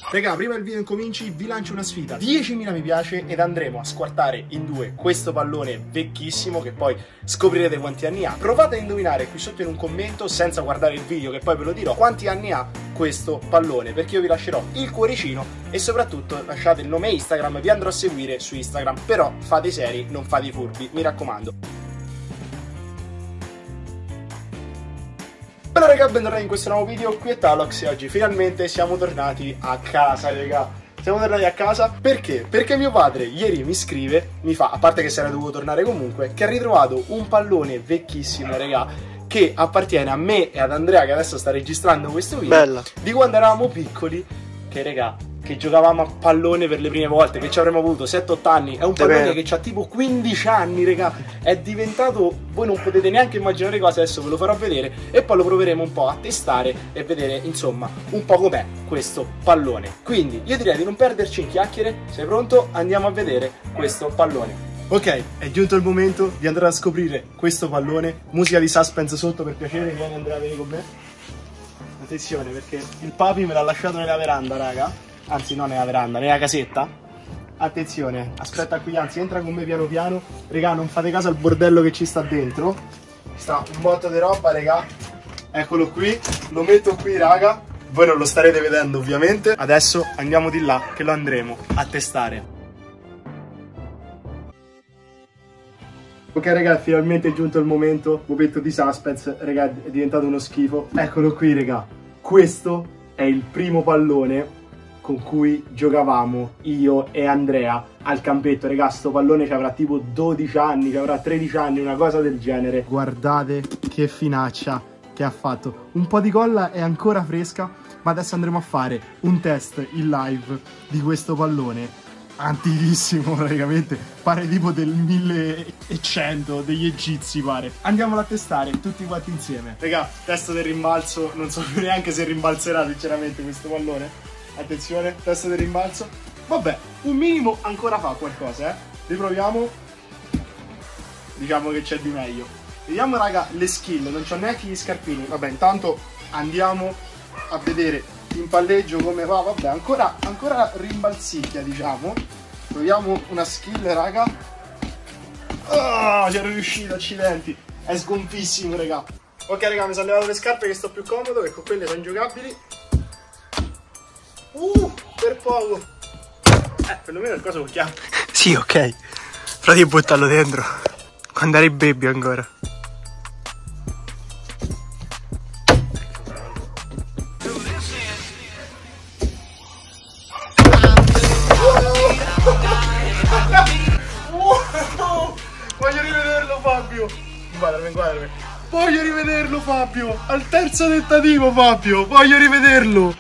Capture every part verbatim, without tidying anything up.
Raga, prima del video incominci vi lancio una sfida: diecimila mi piace ed andremo a squartare in due questo pallone vecchissimo che poi scoprirete quanti anni ha. Provate a indovinare qui sotto in un commento, senza guardare il video che poi ve lo dirò, quanti anni ha questo pallone, perché io vi lascerò il cuoricino e soprattutto lasciate il nome Instagram, vi andrò a seguire su Instagram, però fate i seri, non fate i furbi, mi raccomando. Allora raga, bentornati in questo nuovo video qui a Talox e oggi finalmente siamo tornati a casa, raga. Siamo tornati a casa perché? Perché mio padre ieri mi scrive, mi fa, a parte che se ne dovuto tornare comunque, che ha ritrovato un pallone vecchissimo, raga, che appartiene a me e ad Andrea, che adesso sta registrando questo video. Bella. Di quando eravamo piccoli, che raga, che giocavamo a pallone per le prime volte, che ci avremmo avuto sette otto anni. È un pallone che ha tipo quindici anni, raga. È diventato, voi non potete neanche immaginare cosa, adesso ve lo farò vedere e poi lo proveremo un po' a testare e vedere insomma un po' com'è questo pallone. Quindi io direi di non perderci in chiacchiere. Sei pronto? Andiamo a vedere questo pallone. Ok, è giunto il momento di andare a scoprire questo pallone. Musica di suspense sotto per piacere, vieni Andrea, vieni con me. Attenzione perché il papi me l'ha lasciato nella veranda, raga. Anzi no, nella veranda, nella casetta. Attenzione, aspetta qui, anzi entra con me piano piano. Raga, non fate caso al bordello che ci sta dentro. Sta un botto di roba, raga. Eccolo qui, lo metto qui, raga. Voi non lo starete vedendo ovviamente. Adesso andiamo di là che lo andremo a testare. Ok raga, finalmente è giunto il momento. Momento di suspense, raga, è diventato uno schifo. Eccolo qui, raga. Questo è il primo pallone con cui giocavamo io e Andrea al campetto. Raga, sto pallone ci avrà tipo dodici anni, ci avrà tredici anni, una cosa del genere. Guardate che finaccia che ha fatto. Un po' di colla è ancora fresca, ma adesso andremo a fare un test in live di questo pallone antichissimo, praticamente pare tipo del millecento, degli egizi pare. Andiamolo a testare tutti quanti insieme. Raga, test del rimbalzo, non so neanche se rimbalzerà sinceramente questo pallone. Attenzione, test del rimbalzo. Vabbè, un minimo ancora fa qualcosa, eh. Riproviamo. Diciamo che c'è di meglio. Vediamo raga le skill, non c'ho neanche gli scarpini. Vabbè, intanto andiamo a vedere in palleggio come va. Vabbè, ancora, ancora rimbalzicchia, diciamo. Proviamo una skill, raga. Oh, c'ero riuscito, accidenti. È sgonfissimo, raga. Ok, raga, mi sono levato le scarpe che sto più comodo, che con quelle sono ingiocabili. Uh, per poco. Eh, perlomeno il coso lo chiamo. Sì, ok. Però ti buttarlo dentro. Quando eri baby ancora. Voglio rivederlo, Fabio. Inquadrami, inquadrami. Voglio rivederlo, Fabio. Al terzo tentativo, Fabio. Voglio rivederlo.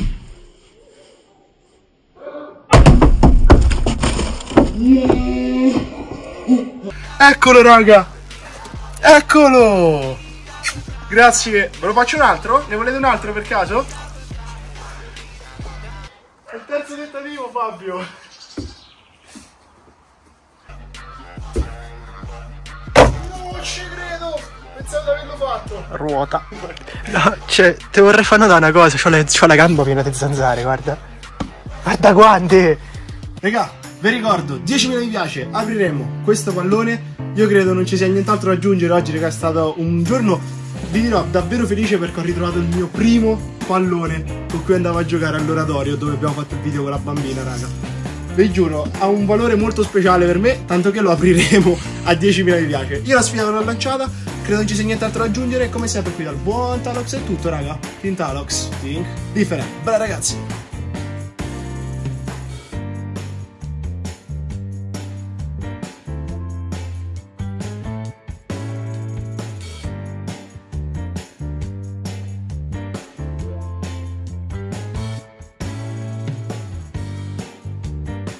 Eccolo raga. Eccolo. Grazie. Ve lo faccio un altro? Ne volete un altro per caso? È il terzo tentativo, Fabio. Non ci credo. Pensavo di averlo fatto. Ruota. No, cioè, ti vorrei far notare una cosa. C'ho la, c'ho la gamba piena di zanzare, guarda. Guarda quante. Raga, vi ricordo, diecimila mi piace, apriremo questo pallone. Io credo non ci sia nient'altro da aggiungere oggi, raga, è stato un giorno, vi dirò, davvero felice perché ho ritrovato il mio primo pallone con cui andavo a giocare all'oratorio dove abbiamo fatto il video con la bambina, raga. Vi giuro, ha un valore molto speciale per me, tanto che lo apriremo a diecimila mi piace. Io la sfida l'ho lanciata, credo non ci sia nient'altro da aggiungere, come sempre qui dal buon Talox è tutto, raga. Team Talox, think different. Bella ragazzi!